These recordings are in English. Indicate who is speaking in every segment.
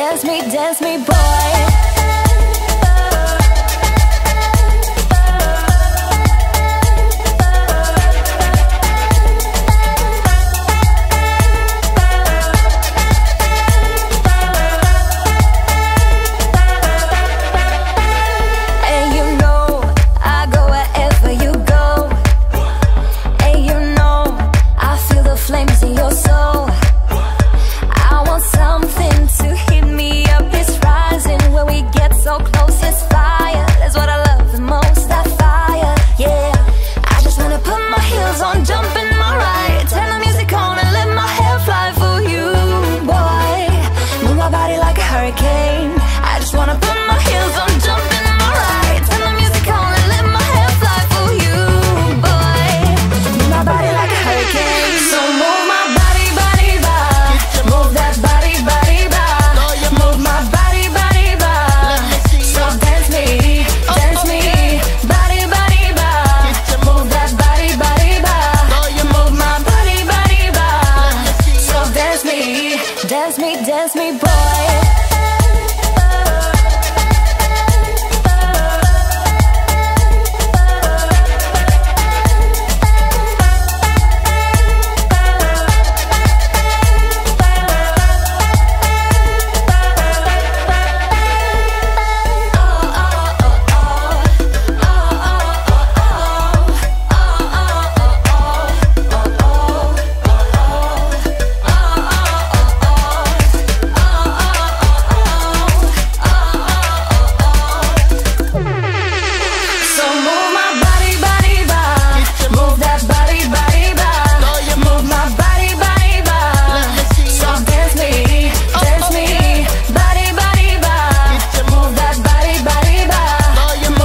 Speaker 1: dance me, boy. I just wanna put my heels on, jump in my ride, turn the music on and let my hair fly for you, boy. Move my body like a hurricane. So move my body, body, body. Move that body, body, body. Move my body, body, body. So dance me, body, body, body. Move that body, body, body. Move my body, body, body. So dance me, boy.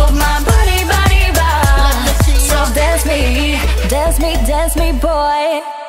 Speaker 1: Dance me, boy.